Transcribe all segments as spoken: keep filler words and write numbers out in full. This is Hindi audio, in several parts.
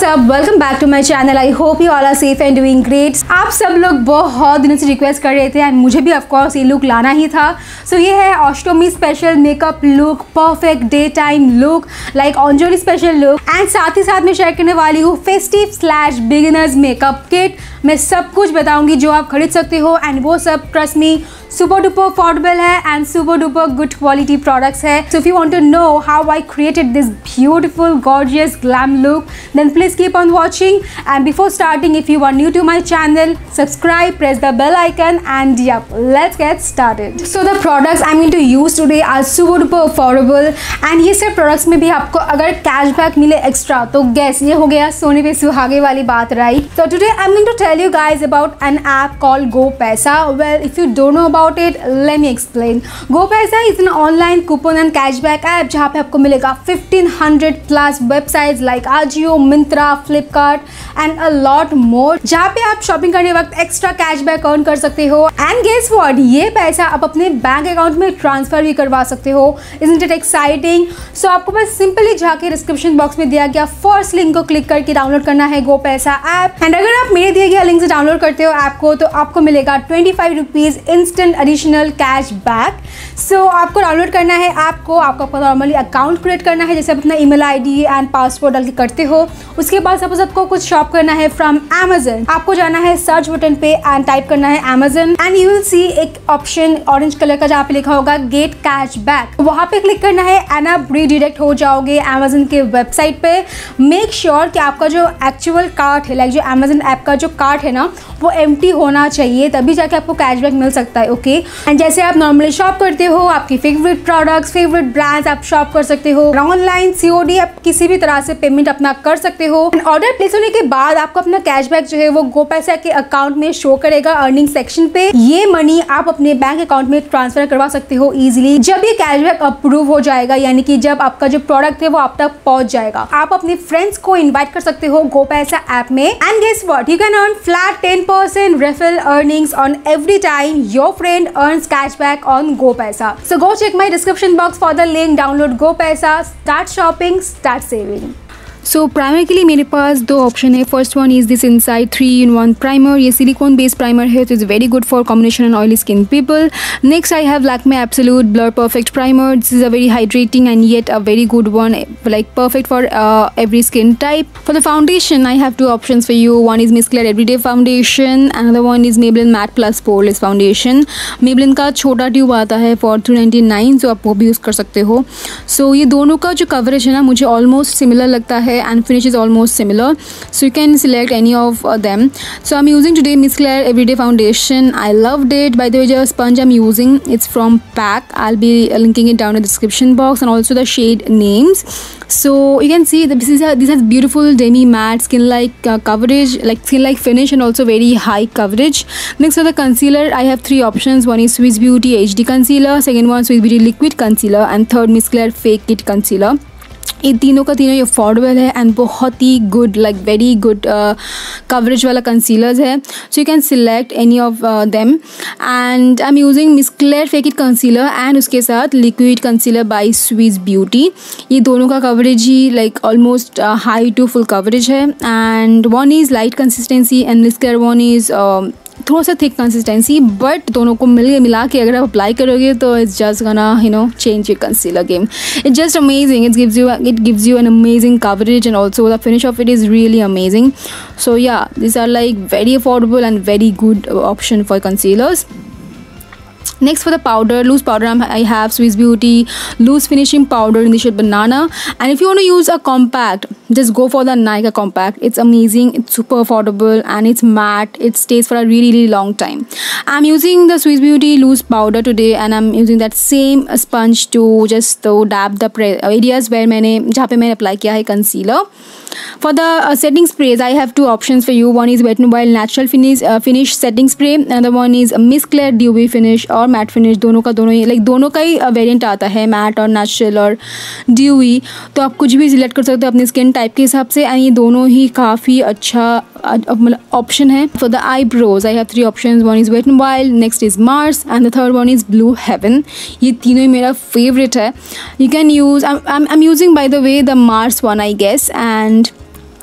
What's up, welcome back to my channel. I hope you all are safe and doing great. आप सब लोग बहुत दिनों से रिक्वेस्ट कर रहे थे एंड मुझे भी ऑफ कोर्स ये लुक लाना ही था। सो so, ये है Ashtami special makeup look, perfect day time look, like Anjali special look. And साथ ही साथ मैं शेयर करने वाली हूँ festive slash beginners makeup kit. मैं सब कुछ बताऊंगी जो आप खरीद सकते हो एंड वो सब trust me super duper affordable है and super duper good quality products है। So if you want to know how I created this beautiful gorgeous glam look then please keep on watching. And before starting, if you are new to my channel, subscribe, press the bell icon, and yep, let's get started. So the products I'm going to use today are super duper affordable and ये सब products में भी आपको अगर cashback मिले extra तो guess ये हो गया सोने पे सुहागे वाली बात, right? So today I'm going to tell you guys about an app called GoPaisa. Well, if you don't know about it, let me explain. GoPaisa is an online coupon and cashback app जहाँ पे आपको मिलेगा fifteen hundred plus websites like Ajio, Myntra, Flipkart and a lot more, जहाँ पे आप शॉपिंग करने वक्त एक्स्ट्रा कैशबैक अर्न कर सकते हो। एंड गेस व्हाट, ये पैसा आप अपने बैंक अकाउंट में ट्रांसफर भी करवा सकते हो। Isn't it exciting? सो आपको बस सिंपली जाके डिस्क्रिप्शन बॉक्स में दिया गया फर्स्ट लिंक को क्लिक करके डाउनलोड करना है GoPaisa ऐप। एंड अगर आप मेरे दिए गया लिंक से डाउनलोड करते हो ऐप को तो आपको मिलेगा twenty five rupees instant additional cash back. So आपको डाउनलोड करना है ऐप को, आपको नॉर्मली अकाउंट क्रिएट करना है जैसे आप अपना ईमेल आईडी एंड पासवर्ड डाल के करते हो। उसके बाद सपोज आपको कुछ शॉप करना है फ्रॉम Amazon, आपको जाना है सर्च बटन पे एंड टाइप करना है Amazon and you will see एक ऑप्शन ऑरेंज कलर का जहाँ पे लिखा होगा गेट कैश बैक। वहाँ पे क्लिक करना है एंड आप रीडायरेक्ट हो जाओगे Amazon के वेबसाइट पे। मेक श्योर sure कि आपका जो एक्चुअल कार्ट है, लाइक जो Amazon ऐप का जो कार्ट है ना वो एम्प्टी होना चाहिए, तभी जाके आपको कैशबैक मिल सकता है। ओके एंड जैसे आप नॉर्मली शॉप करते हो, आपकी फेवरेट प्रोडक्ट्स, फेवरेट ब्रांड्स आप शॉप कर सकते हो। ऑनलाइन सीओडी आप किसी भी तरह से पेमेंट अपना कर सकते हो। ऑर्डर प्लेस होने के बाद आपको अपना कैशबैक जो है वो GoPaisa के अकाउंट में शो करेगा अर्निंग सेक्शन पे। ये मनी आप अपने बैंक अकाउंट में ट्रांसफर करवा सकते हो इजीली। जब ये कैशबैक अप्रूव हो जाएगा, यानी कि जब आपका जो प्रोडक्ट है वो आप तक पहुंच जाएगा, आप अपने फ्रेंड्स को इन्वाइट कर सकते हो GoPaisa ऐप में। And guess what, you can earn flat ten percent referral earnings on every time your friend earns cashback ऑन GoPaisa. So go check my description box for the link. Download GoPaisa, start shopping, start saving. So primer के लिए मेरे पास दो ऑप्शन है। First one is this inside three in one primer. ये सिलिकॉन बेस्ड प्राइमर है तो is very good for combination and oily skin people. Next I have Lakme absolute blur perfect primer. This is a very hydrating and yet a very good one, like perfect for every skin type. For the foundation I have two options for you. One is Miss Claire everyday foundation, another one is Maybelline matte plus poreless foundation. Maybelline का छोटा ट्यूब आता है फॉर थ्री नाइन्टी नाइन, जो आप वो भी यूज़ कर सकते हो। सो so, ये दोनों का जो कवरेज है ना मुझे ऑलमोस्ट सिमिलर लगता है and finish is almost similar, so you can select any of uh, them. So I'm using today Miss Claire Everyday Foundation. I loved it. By the way, the sponge I'm using, it's from Pack. I'll be linking it down in the description box and also the shade names. So you can see that this is a, this has beautiful demi matte skin like uh, coverage, like skin like finish and also very high coverage. Next for the concealer, I have three options. One is Swiss Beauty H D concealer, second one Swiss Beauty liquid concealer, and third Miss Claire fake it concealer. ये तीनों का तीनों अफोर्डेबल है एंड बहुत ही good, like very good coverage वाला कंसीलर्स है। So you can select any of them and I am using Miss Claire fake it concealer and उसके साथ liquid concealer by Swiss Beauty. ये दोनों का कवरेज ही like almost high to full coverage है and one is light consistency and Miss Claire one is थोड़ा सा थिक कंसिस्टेंसी, बट दोनों को मिल मिला के अगर आप अप्लाई करोगे तो it's just gonna you know change your concealer game. It's just amazing. It gives you it gives you an amazing coverage and also the finish of it is really amazing. So yeah, these are like very affordable and very good option for concealers. Next for the powder, loose powder, I have Swiss Beauty loose finishing powder in the shade banana. And if you want to use a compact, just go for the Nykaa compact. It's amazing, it's super affordable and it's matte. It stays for a really really long time. I'm using the Swiss Beauty loose powder today and I'm using that same sponge to just to dab the areas where मैंने जहाँ पे मैंने apply किया है concealer. For the uh, setting sprays, I have two options for you. One is Wet n Wild natural finish uh, finish setting spray. Another one is Miss Claire dewy finish और matte finish. दोनों का दोनों ही लाइक दोनों का ही वेरिएंट आता है, मैट और नेचुरल और ड्यूई. तो आप कुछ भी सिलेक्ट कर सकते हो अपने स्किन टाइप के हिसाब से एंड ये दोनों ही काफ़ी अच्छा मतलब ऑप्शन है. For the eyebrows I have three option. One is Wet and Wild, next is Mars and the third one is Blue Heaven. ये तीनों ही मेरा फेवरेट है. You can use I am using by the way the Mars one I guess. And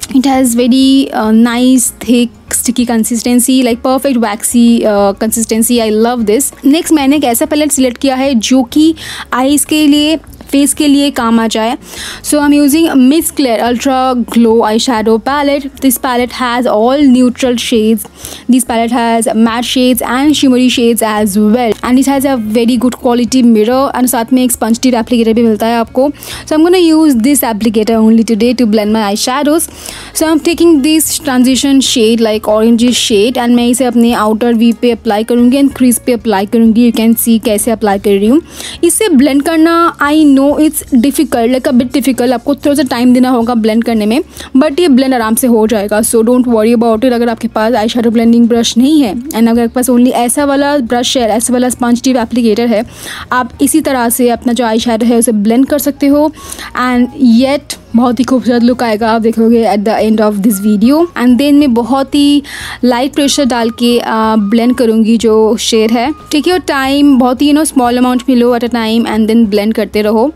It has very uh, nice thick sticky consistency, like perfect waxy uh, consistency. I love this. Next मैंने एक ऐसा पैलेट सिलेक्ट किया है जो कि आईज के लिए, फेस के लिए काम आ जाए. So I am using Miss Claire ultra glow eye shadow palette. This palette has all neutral shades. This palette has matte shades and shimmery shades as well, and it has a very good quality mirror, and साथ में एक स्पंज टिप एप्लीकेटर भी मिलता है आपको. So I am gonna use this applicator only today to blend my eye shadows. So I am taking this transition shade like orange shade, and मैं इसे अपने आउटर वी पे अप्लाई करूँगी एंड क्रीज पे अप्लाई करूँगी. यू कैन सी कैसे अप्लाई कर रही हूँ. इसे ब्लेंड करना I know it's difficult, like a bit difficult. आपको थोड़ा सा टाइम देना होगा ब्लेंड करने में, बट ये ब्लेंड आराम से हो जाएगा. So don't worry about it. अगर आपके पास आई शेडो ब्लेंडिंग ब्रश नहीं है एंड अगर आपके पास ओनली ऐसा वाला ब्रश है, ऐसा वाला स्पंज टिप एप्लीकेटर है, आप इसी तरह से अपना जो आई शेडो है उसे ब्लेंड कर सकते हो. एंड येट बहुत ही खूबसूरत लुक आएगा, आप देखोगे at the end of this video. And then मैं बहुत ही लाइट प्रेशर डाल के ब्लेंड करूँगी जो शेड है. टेक योर टाइम, बहुत ही यू नो स्मॉल अमाउंट में लो at a time and then blend करते रहो.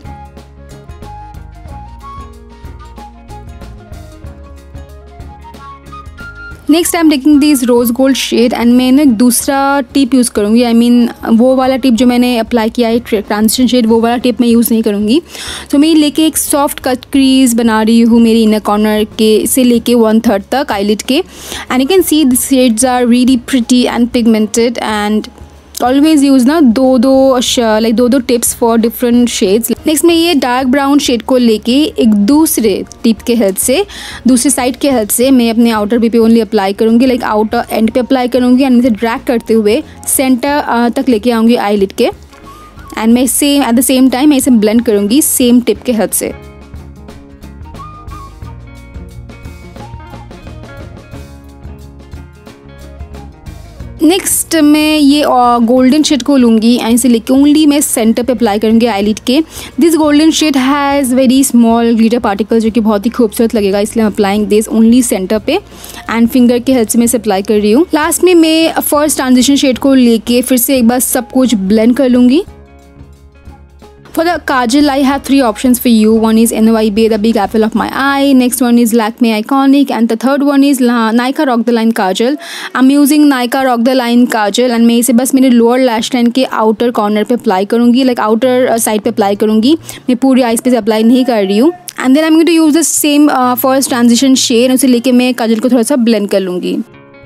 Next I am taking this rose gold shade, and मैं ना दूसरा टिप यूज़ करूँगी. आई मीन वो वाला टिप जो मैंने अप्लाई किया है ट्रांजिशन शेड, वो वाला टिप मैं यूज़ नहीं करूँगी. तो मैं लेके एक सॉफ्ट कट क्रीज बना रही हूँ मेरी इनर कॉर्नर के से लेके वन थर्ड तक आईलिड के. And you can see this shades are really pretty and pigmented, and always use ना दो दो लाइक दो दो tips for different shades. Next मैं ये डार्क ब्राउन शेड को लेके एक दूसरे टिप के हेल्प से, दूसरे साइड के हेल्प से मैं अपने आउटर वी पे ओनली अप्लाई करूँगी, लाइक आउटर एंड पे अप्लाई करूँगी एंड इसे ड्रैग करते हुए सेंटर तक लेके आऊँगी आईलिड के. एंड मैं same at the same time मैं इसे ब्लेंड करूँगी सेम टिप के हेल्प से. नेक्स्ट मैं ये गोल्डन शेड को लूँगी एंड इसे लेके ओनली मैं सेंटर पे अप्लाई करूँगी आईलिड के. This golden shade has very small glitter particles जो कि बहुत ही खूबसूरत लगेगा, इसलिए हम अप्लाइंग दिस ओनली सेंटर पे एंड फिंगर के हेल्प से मैं इसे अप्लाई कर रही हूँ. लास्ट में मैं फर्स्ट ट्रांजिशन शेड को लेके फिर से एक बार सब कुछ ब्लेंड कर लूँगी. For the kajal, I have three options for you. One is N Y B, the big apple of my eye. Next one is Lakme Iconic, and the third one is Nykaa Rock the Line Kajal. I'm using Nykaa Rock the Line Kajal, and मैं इसे बस मेरे लोअर लैश लाइन के आउटर कॉर्नर पे अप्लाई करूँगी, लाइक आउटर साइड पे अप्लाई करूँगी. मैं पूरी आईज पे से अप्लाई नहीं कर रही हूँ. And then I am going to use the same first transition shade, उसे लेके मैं काजल को थोड़ा सा ब्लेंड कर लूँगी.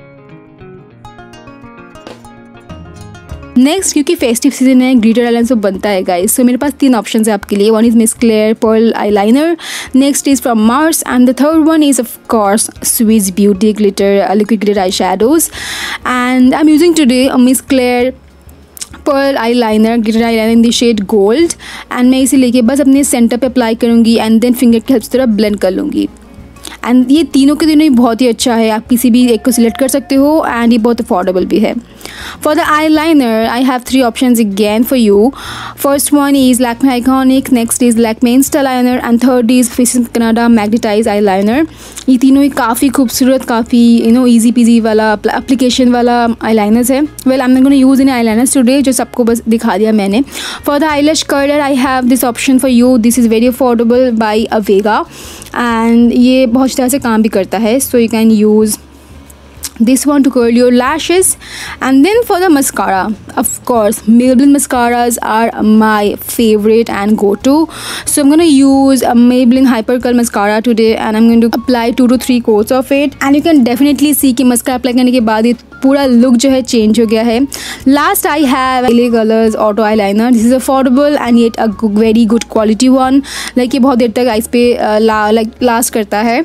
नेक्स्ट क्योंकि फेस्टिव सीजन है, ग्लिटर आईलाइनर तो बनता है गाइस, सो मेरे पास तीन ऑप्शंस है आपके लिए. One is Miss Claire pearl eyeliner, next is from Mars, and the third one is of course Swiss Beauty glitter liquid glitter eye shadows. And I am using today Miss Claire pearl eyeliner glitter eyeliner in the shade gold. And मैं इसे लेके बस अपने सेंटर पे अप्लाई करूँगी एंड देन फिंगर की हेल्प से थोड़ा ब्लेंड कर लूँगी. एंड ये तीनों के तीनों ही बहुत ही अच्छा है, आप किसी भी एक को सिलेक्ट कर सकते हो एंड ये बहुत अफोर्डेबल भी है. For the eye liner I have three options again for you. First one is Lakme Iconic, next is Lakme insta liner, and third is Faces Canada magnetize eye liner. ये तीनों ही काफ़ी खूबसूरत, काफ़ी यू नो ईजी पीजी वाला एप्लीकेशन वाला आई लाइनर्स है. Well I am gonna use in eye liners today, जो सबको बस दिखा दिया मैंने. For the eyelash curler I have this option for you. This is very affordable by अवेगा, एंड ये बहुत तरह से काम भी करता है. So you can use this one to curl your lashes. And then for the mascara, of course Maybelline mascaras are my favorite and go-to. So I'm going to use a Maybelline Hyper Curl mascara today, and I'm going to apply two to three coats of it. And you can definitely see कि mascara apply करने के बाद ये पूरा लुक जो है चेंज हो गया है. Last I have L A Colors auto eye liner. This is affordable and yet a very good quality one. Like ये बहुत देर तक आइस पे लाइक लास्ट करता है.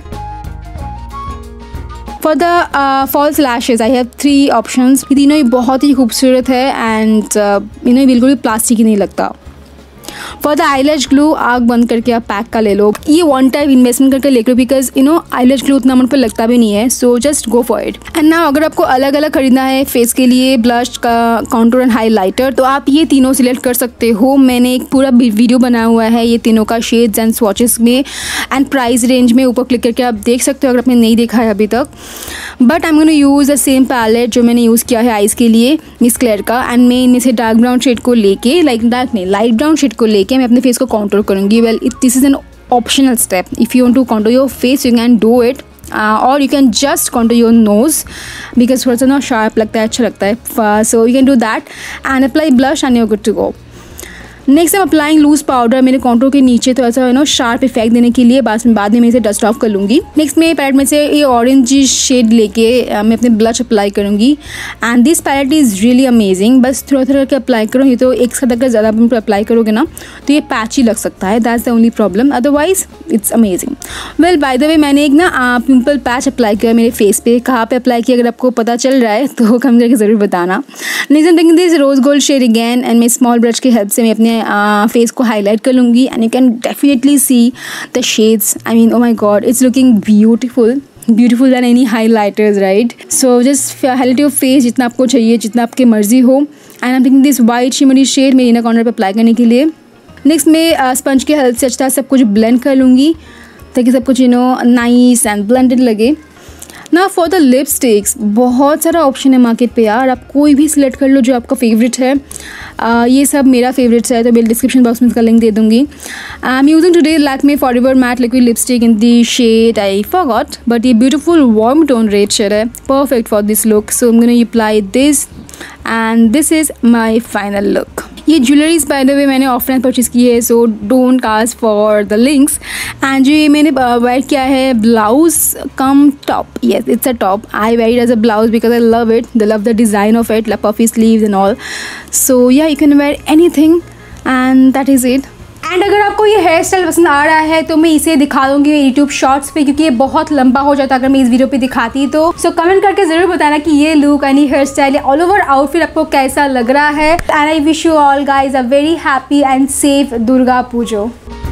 For the false lashes I have three options. ये तीनों ही बहुत ही खूबसूरत है एंड यू नो बिल्कुल भी प्लास्टिक ही नहीं लगता. फॉर द आईलैश ग्लू आग बंद करके आप पैक का ले लो. ये वन टाइम इन्वेस्टमेंट करके ले लो, because you know eyelash glue उतना मन पर लगता भी नहीं है. So just go for it. And ना अगर आपको अलग अलग खरीदना है फेस के लिए ब्लश का कॉन्टूर एंड हाईलाइटर, तो आप ये तीनों सिलेक्ट कर सकते हो. मैंने एक पूरा वीडियो बनाया हुआ है ये तीनों का शेड्स एंड स्वॉचेस में एंड प्राइस रेंज में, ऊपर क्लिक करके आप देख सकते हो अगर आपने नहीं देखा है अभी तक. But I am gonna use the same palette जो मैंने यूज़ किया है आइज के लिए मिस क्लेयर का. एंड मैं इनमें से डार्क ब्राउन शेड को लेके, लाइक डार्क नहीं लाइट ब्राउन शेड को लेके मैं अपने फेस को काउंटर करूँगी. Well this is an optional step. If you want to contour your face you can do it. और you can just contour your nose because थोड़ा सा ना शार्प लगता है, अच्छा लगता है. So you can do that and apply blush and you are good to go. Next I am applying loose powder मेरे कॉन्टूर के नीचे, तो ऐसा यू नो शार्प इफेक्ट देने के लिए. बाद में बाद में मैं इसे डस्ट ऑफ कर लूँगी. नेक्स्ट मैं पैलेट में से ये ऑरेंज शेड लेके uh, मैं अपने ब्लश अप्लाई करूँगी. And this palette is really amazing. बस थोड़ा थोड़ा करके अप्लाई करो, ये तो एक साथ अगर ज़्यादा अप्लाई करोगे ना तो ये पैची लग सकता है. That's the only problem, otherwise it's amazing. Well by the way मैंने एक ना पिम्पल पैच अप्लाई किया मेरे फेस पे. कहाँ पे अप्लाई किया अगर आपको पता चल रहा है तो कम करके ज़रूर बताना. Next I am this rose gold shade again and मैं स्मॉल ब्रश की हेल्प से मैं अपने फेस को हाईलाइट कर लूँगी. And you can definitely see the shades. I mean oh my God, it's looking beautiful beautiful than any highlighters, right. So just highlight your face जितना आपको चाहिए, जितना आपकी मर्जी हो. And I am taking this white shimmery shade मेरे इनर कॉर्नर पर अप्लाई करने के लिए. नेक्स्ट मैं स्पंज की हेल्प से अच्छा सब कुछ ब्लेंड कर लूँगी ताकि सब कुछ you know nice and blended लगे. ना फॉर द लिपस्टिक्स बहुत सारा ऑप्शन है मार्केट पे यार, आप कोई भी सिलेक्ट कर लो जो आपका फेवरेट है. uh, ये सब मेरा फेवरेट्स है तो मैं डिस्क्रिप्शन बॉक्स में इसका लिंक दे दूँगी. I am using today Lakme forever matte liquid lipstick in the shade I forgot, but ये beautiful warm tone red shade है, perfect for this look. So I am gonna apply this and this is my final look. ये ज्वेलरीज बाय द वे मैंने ऑफलाइन परचेज़ की है, सो डोंट कास्ट फॉर द लिंक्स. एंड जो ये मैंने वेयर किया है blouse cum top, yes it's a top. I wear it as a blouse because I love it, the love the design of it, puffy sleeves and all. So yeah you can wear anything and that is it. And अगर आपको ये हेयर स्टाइल पसंद आ रहा है तो मैं इसे दिखा दूँगी यूट्यूब शॉर्ट्स पे, क्योंकि ये बहुत लंबा हो जाता अगर मैं इस वीडियो पे दिखाती तो. सो so, कमेंट करके ज़रूर बताना कि ये लुक यानी hair style all over outfit आपको कैसा लग रहा है. And I wish you all guys a very happy and safe Durga Puja.